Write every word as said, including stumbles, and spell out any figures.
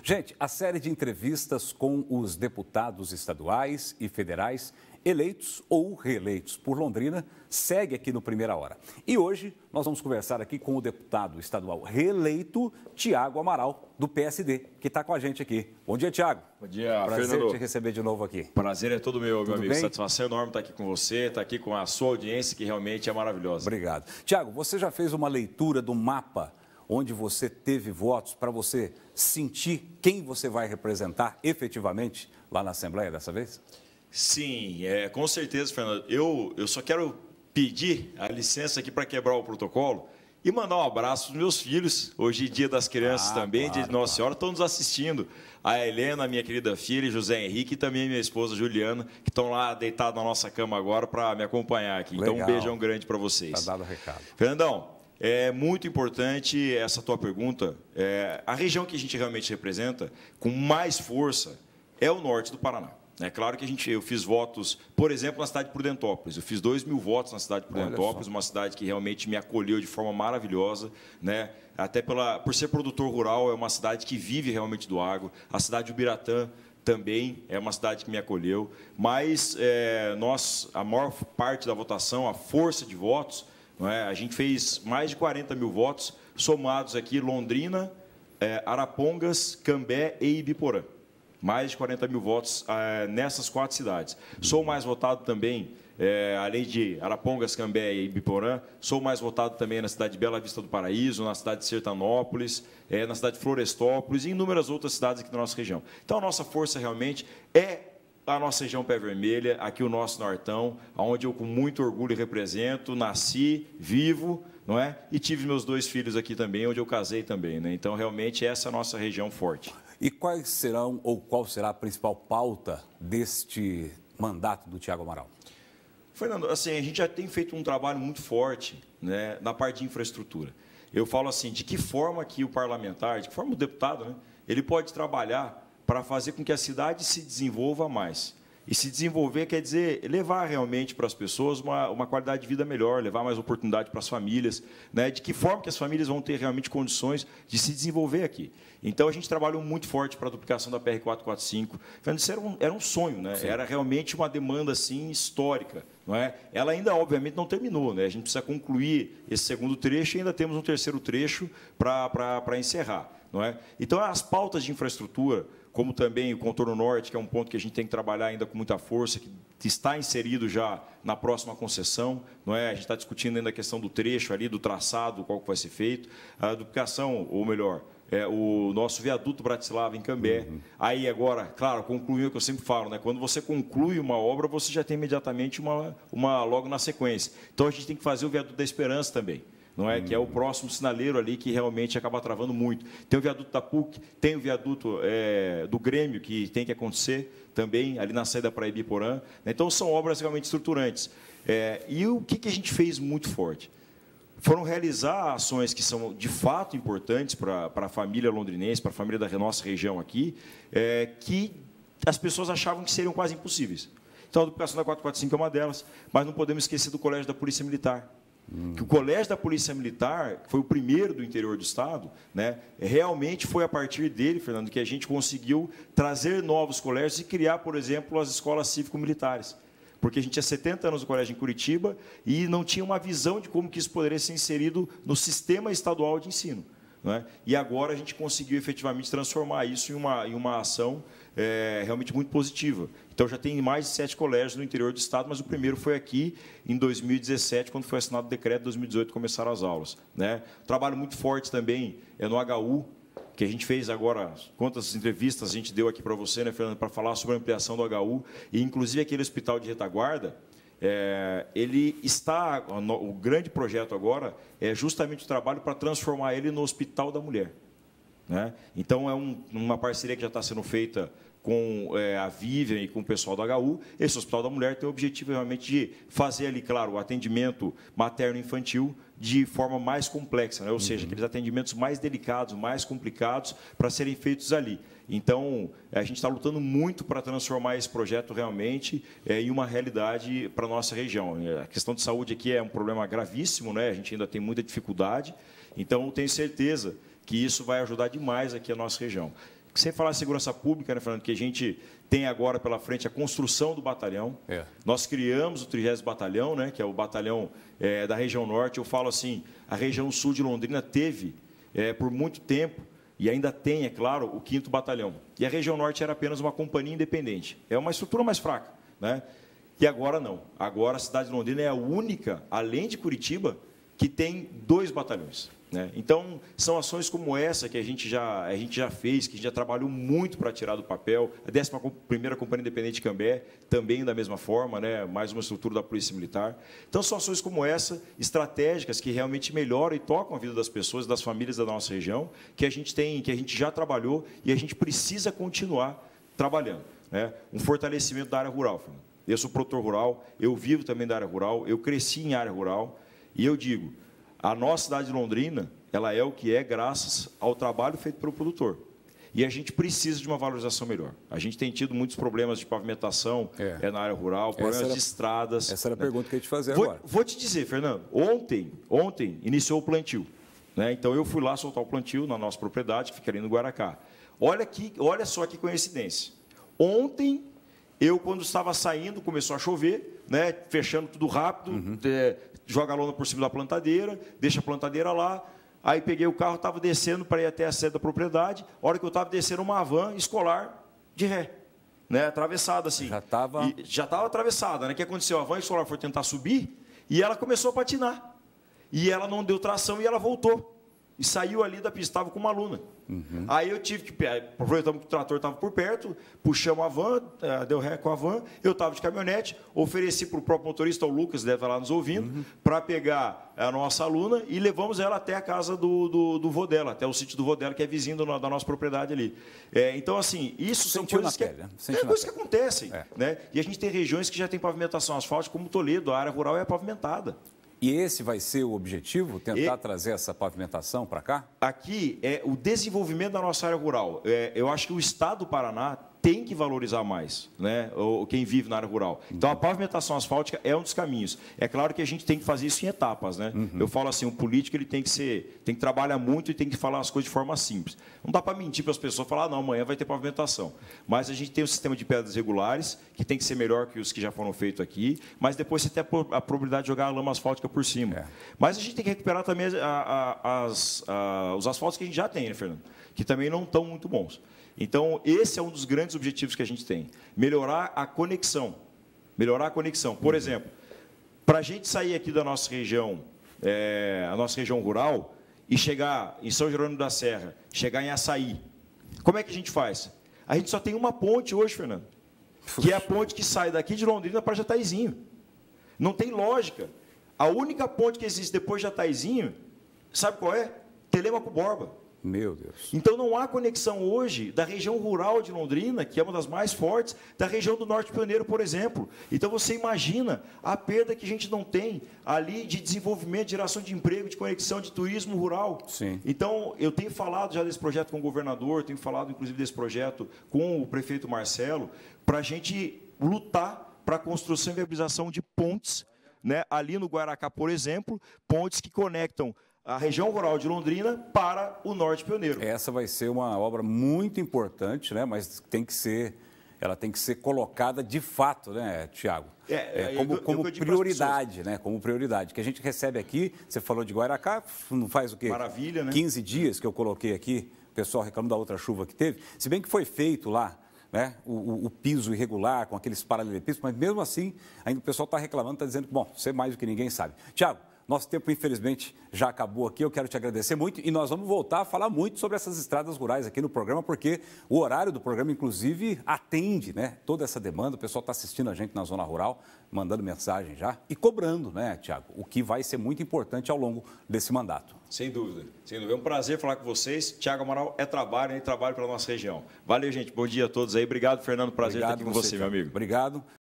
Gente, a série de entrevistas com os deputados estaduais e federais eleitos ou reeleitos por Londrina segue aqui no Primeira Hora. E hoje nós vamos conversar aqui com o deputado estadual reeleito, Tiago Amaral, do P S D, que está com a gente aqui. Bom dia, Tiago. Bom dia, Prazer Fernando. te receber de novo aqui. Prazer é todo meu, Tudo meu amigo. bem? Satisfação enorme estar aqui com você, estar aqui com a sua audiência, que realmente é maravilhosa. Obrigado. Tiago, você já fez uma leitura do mapa onde você teve votos para você sentir quem você vai representar efetivamente lá na Assembleia dessa vez? Sim, é, com certeza, Fernando. Eu, eu só quero pedir a licença aqui para quebrar o protocolo e mandar um abraço para os meus filhos. Hoje é dia das crianças ah, também, claro, dia de Nossa claro. Senhora, estão nos assistindo. A Helena, minha querida filha, José Henrique e também minha esposa Juliana, que estão lá deitados na nossa cama agora para me acompanhar aqui. Legal. Então, um beijão grande para vocês. Está dado o recado. Fernandão, é muito importante essa tua pergunta. É, a região que a gente realmente representa com mais força é o norte do Paraná. É claro que a gente, eu fiz votos, por exemplo, na cidade de Prudentópolis. Eu fiz dois mil votos na cidade de Prudentópolis, uma cidade que realmente me acolheu de forma maravilhosa, né? Até pela, por ser produtor rural, é uma cidade que vive realmente do agro. A cidade de Ubiratã também é uma cidade que me acolheu. Mas é, nós, a maior parte da votação, a força de votos, não é? A gente fez mais de quarenta mil votos, somados aqui Londrina, é, Arapongas, Cambé e Ibiporã. Mais de quarenta mil votos é, nessas quatro cidades. Sou mais votado também, é, além de Arapongas, Cambé e Ibiporã, sou mais votado também na cidade de Bela Vista do Paraíso, na cidade de Sertanópolis, é, na cidade de Florestópolis e inúmeras outras cidades aqui da nossa região. Então, a nossa força realmente é a nossa região Pé Vermelha, aqui o nosso Nortão, onde eu com muito orgulho represento, nasci, vivo, não é? E tive meus dois filhos aqui também, onde eu casei também, né? Então, realmente, essa é a nossa região forte. E quais serão, ou qual será a principal pauta deste mandato do Tiago Amaral? Fernando, assim, a gente já tem feito um trabalho muito forte, né, na parte de infraestrutura. Eu falo assim, de que forma que o parlamentar, de que forma o deputado, né, ele pode trabalhar para fazer com que a cidade se desenvolva mais. E se desenvolver quer dizer levar realmente para as pessoas uma, uma qualidade de vida melhor, levar mais oportunidade para as famílias, né? De que forma que as famílias vão ter realmente condições de se desenvolver aqui. Então, a gente trabalhou muito forte para a duplicação da P R quatrocentos e quarenta e cinco. Isso era um, era um sonho, né? Era realmente uma demanda assim, histórica. Não é? Ela ainda, obviamente, não terminou. Né? A gente precisa concluir esse segundo trecho e ainda temos um terceiro trecho para encerrar. Não é? Então, as pautas de infraestrutura, como também o contorno norte, que é um ponto que a gente tem que trabalhar ainda com muita força, que está inserido já na próxima concessão, não é? A gente está discutindo ainda a questão do trecho ali, do traçado, qual que vai ser feito, a duplicação, ou melhor, é, o nosso viaduto Bratislava em Cambé. Uhum. Aí agora, claro, concluiu o que eu sempre falo, né? Quando você conclui uma obra, você já tem imediatamente uma, uma logo na sequência. Então a gente tem que fazer o viaduto da Esperança também. Não é? Hum. Que é o próximo sinaleiro ali que realmente acaba travando muito. Tem o viaduto da P U C, tem o viaduto é, do Grêmio, que tem que acontecer também, ali na saída para Ibiporã. Então, são obras realmente estruturantes. É, e o que, que a gente fez muito forte? Foram realizar ações que são, de fato, importantes para, para a família londrinense, para a família da nossa região aqui, é, que as pessoas achavam que seriam quase impossíveis. Então, a duplicação da quatrocentos e quarenta e cinco é uma delas, mas não podemos esquecer do Colégio da Polícia Militar. Que o Colégio da Polícia Militar, que foi o primeiro do interior do Estado, né, realmente foi a partir dele, Fernando, que a gente conseguiu trazer novos colégios e criar, por exemplo, as escolas cívico-militares. Porque a gente tinha setenta anos no colégio em Curitiba e não tinha uma visão de como que isso poderia ser inserido no sistema estadual de ensino. Não é? E agora a gente conseguiu efetivamente transformar isso em uma, em uma ação é, realmente muito positiva. Então, já tem mais de sete colégios no interior do Estado, mas o primeiro foi aqui em dois mil e dezessete, quando foi assinado o decreto, em dois mil e dezoito começaram as aulas. Né? Um trabalho muito forte também é no H U, que a gente fez agora, quantas entrevistas a gente deu aqui para você, né, Fernando, para falar sobre a ampliação do H U, e inclusive aquele hospital de retaguarda, é, ele está, o grande projeto agora é justamente o trabalho para transformar ele no Hospital da Mulher. Né? Então, é um, uma parceria que já está sendo feita com é, a Vivian e com o pessoal do H U. Esse Hospital da Mulher tem o objetivo realmente de fazer ali, claro, o atendimento materno-infantil de forma mais complexa, né? Ou uhum. seja, aqueles atendimentos mais delicados, mais complicados para serem feitos ali. Então, a gente está lutando muito para transformar esse projeto realmente é, em uma realidade para a nossa região. A questão de saúde aqui é um problema gravíssimo, né? A gente ainda tem muita dificuldade, então tenho certeza que isso vai ajudar demais aqui a nossa região. sem falar em segurança pública, né, Fernando, que a gente tem agora pela frente a construção do batalhão. É. Nós criamos o trigésimo Batalhão, né, que é o batalhão é, da região norte. Eu falo assim, a região sul de Londrina teve, é, por muito tempo, e ainda tem, é claro, o quinto Batalhão. E a região norte era apenas uma companhia independente. É uma estrutura mais fraca, né? E agora não. Agora a cidade de Londrina é a única, além de Curitiba, que tem dois batalhões, né? Então, são ações como essa que a gente já, a gente já fez, que a gente já trabalhou muito para tirar do papel. A décima primeira Companhia Independente de Cambé, também da mesma forma, né? Mais uma estrutura da Polícia Militar. Então, são ações como essa, estratégicas, que realmente melhoram e tocam a vida das pessoas, das famílias da nossa região, que a gente tem, que a gente já trabalhou e a gente precisa continuar trabalhando, né? Um fortalecimento da área rural, Fernando. Eu sou produtor rural, eu vivo também da área rural, eu cresci em área rural. E eu digo, a nossa cidade de Londrina, ela é o que é graças ao trabalho feito pelo produtor. E a gente precisa de uma valorização melhor. A gente tem tido muitos problemas de pavimentação é. É, na área rural, problemas era, de estradas. Essa era a né? pergunta que eu ia te fazer vou, agora. Vou te dizer, Fernando, ontem, ontem iniciou o plantio, né? Então, eu fui lá soltar o plantio na nossa propriedade, que fica ali no Guaracá. Olha, aqui, olha só que coincidência. Ontem, eu, quando estava saindo, começou a chover, né? Fechando tudo rápido, uhum. é, joga a lona por cima da plantadeira, deixa a plantadeira lá. Aí peguei o carro, estava descendo para ir até a sede da propriedade. A hora que eu estava descendo, uma van escolar de ré, né? Atravessada assim. Já estava... Já estava atravessada, né? O que aconteceu? A van escolar foi tentar subir e ela começou a patinar. E ela não deu tração e ela voltou. E saiu ali da pista, estava com uma aluna. Uhum. Aí eu tive que, aproveitamos que o trator estava por perto, puxamos a van, deu ré com a van, eu estava de caminhonete, ofereci para o próprio motorista, o Lucas, deve estar lá nos ouvindo, uhum. para pegar a nossa aluna e levamos ela até a casa do, do, do vô dela, até o sítio do vô dela, que é vizinho do, da nossa propriedade ali. É, então, assim, isso são Sentiu coisas, que, pele, né? é, coisas que acontecem. É. Né? E a gente tem regiões que já tem pavimentação asfáltica, como Toledo, a área rural é pavimentada. E esse vai ser o objetivo, tentar e, trazer essa pavimentação para cá? Aqui é o desenvolvimento da nossa área rural. É, eu acho que o Estado do Paraná tem que valorizar mais, né, quem vive na área rural. Então, a pavimentação asfáltica é um dos caminhos. É claro que a gente tem que fazer isso em etapas, né? Uhum. Eu falo assim, o político ele tem que ser, tem que trabalhar muito e tem que falar as coisas de forma simples. Não dá para mentir para as pessoas, falar, ah, não, amanhã vai ter pavimentação. Mas a gente tem um sistema de pedras regulares, que tem que ser melhor que os que já foram feitos aqui, mas depois você tem a probabilidade de jogar a lama asfáltica por cima. É. Mas a gente tem que recuperar também a, a, as, a, os asfaltos que a gente já tem, né, Fernando? Que também não estão muito bons. Então, esse é um dos grandes objetivos que a gente tem. Melhorar a conexão. Melhorar a conexão. Por exemplo, para a gente sair aqui da nossa região, é, a nossa região rural, e chegar em São Jerônimo da Serra, chegar em Açaí, como é que a gente faz? A gente só tem uma ponte hoje, Fernando, que é a ponte que sai daqui de Londrina para Jataizinho. Não tem lógica. A única ponte que existe depois de Jataizinho, sabe qual é? Telêmaco Borba. Meu Deus. Então, não há conexão hoje da região rural de Londrina, que é uma das mais fortes, da região do Norte Pioneiro, por exemplo. Então, você imagina a perda que a gente não tem ali de desenvolvimento, de geração de emprego, de conexão, de turismo rural. Sim. Então, eu tenho falado já desse projeto com o governador, tenho falado, inclusive, desse projeto com o prefeito Marcelo, para a gente lutar para a construção e viabilização de pontes, né, ali no Guaracá, por exemplo, pontes que conectam a região rural de Londrina para o Norte Pioneiro. Essa vai ser uma obra muito importante, né? Mas tem que ser, ela tem que ser colocada de fato, né, Tiago? É, é, como eu, como eu prioridade, né? Como prioridade. Que a gente recebe aqui, você falou de Guaracá, não faz o quê? Maravilha, né? quinze dias que eu coloquei aqui, o pessoal reclamando da outra chuva que teve, se bem que foi feito lá, né, o, o, o piso irregular, com aqueles paralelepípedos, mas mesmo assim, ainda o pessoal está reclamando, está dizendo que, bom, você mais do que ninguém sabe. Tiago, nosso tempo, infelizmente, já acabou aqui. Eu quero te agradecer muito e nós vamos voltar a falar muito sobre essas estradas rurais aqui no programa, porque o horário do programa, inclusive, atende, né, toda essa demanda. O pessoal está assistindo a gente na zona rural, mandando mensagem já e cobrando, né, Tiago, o que vai ser muito importante ao longo desse mandato. Sem dúvida, sem dúvida. É um prazer falar com vocês. Tiago Amaral é trabalho, é trabalho pela nossa região. Valeu, gente. Bom dia a todos aí. Obrigado, Fernando. Prazer Obrigado estar aqui com você, você, meu amigo. Obrigado.